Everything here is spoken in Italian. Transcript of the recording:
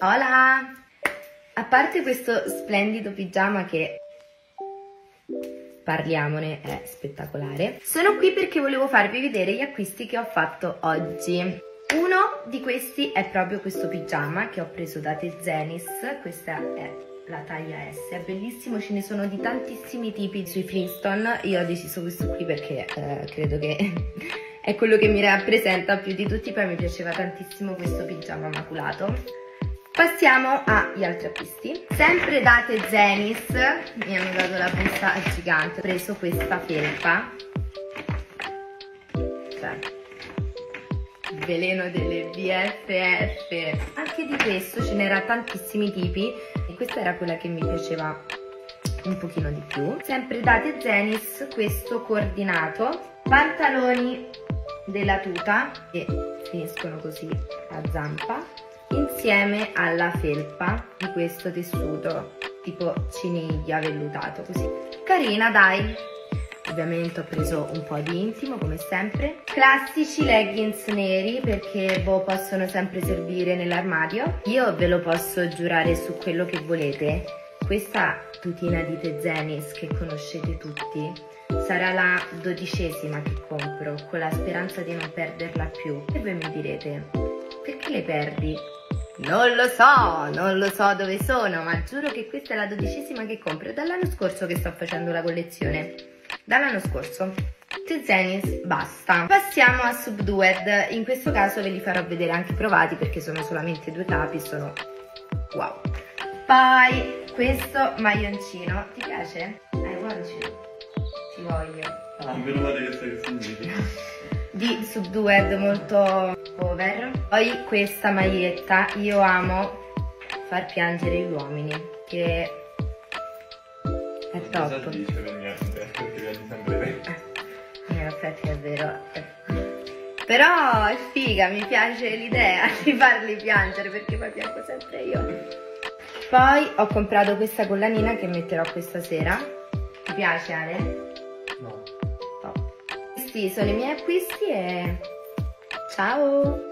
Hola! A parte questo splendido pigiama che, parliamone, è spettacolare, sono qui perché volevo farvi vedere gli acquisti che ho fatto oggi. Uno di questi è proprio questo pigiama che ho preso da Tezenis. Questa è la taglia S, è bellissimo, ce ne sono di tantissimi tipi sui Flintstone. Io ho deciso questo qui perché credo che è quello che mi rappresenta più di tutti, poi mi piaceva tantissimo questo pigiama maculato. Passiamo agli altri acquisti. Sempre da Tezenis, mi hanno dato la busta gigante, ho preso questa felpa, cioè il veleno delle BFF. Anche di questo ce n'era tantissimi tipi e questa era quella che mi piaceva un pochino di più. Sempre da Tezenis questo coordinato, pantaloni della tuta che finiscono così a zampa, insieme alla felpa di questo tessuto tipo ciniglia vellutato, così carina, dai. Ovviamente ho preso un po' di intimo come sempre, classici leggings neri perché possono sempre servire nell'armadio. Io ve lo posso giurare su quello che volete, questa tutina di Tezenis che conoscete tutti sarà la 12ª che compro, con la speranza di non perderla più. E voi mi direte, perché le perdi? Non lo so dove sono, ma giuro che questa è la 12ª che compro. È dall'anno scorso che sto facendo la collezione, dall'anno scorso. Tezenis, basta. Passiamo a Subdued, in questo caso ve li farò vedere anche provati perché sono solamente 2 capi, sono wow. Poi questo maglioncino, ti piace? I want you, ti voglio. Meno male che sai che significa. Di Subdued, molto over. Poi questa maglietta, io amo far piangere gli uomini, che è top. Dice per niente, perché piangi sempre te. In effetti è vero, però è figa, mi piace l'idea di farli piangere perché poi piango sempre io. Poi ho comprato questa collanina che metterò questa sera. Ti piace, Ale? No. Questi sono i miei acquisti e ciao!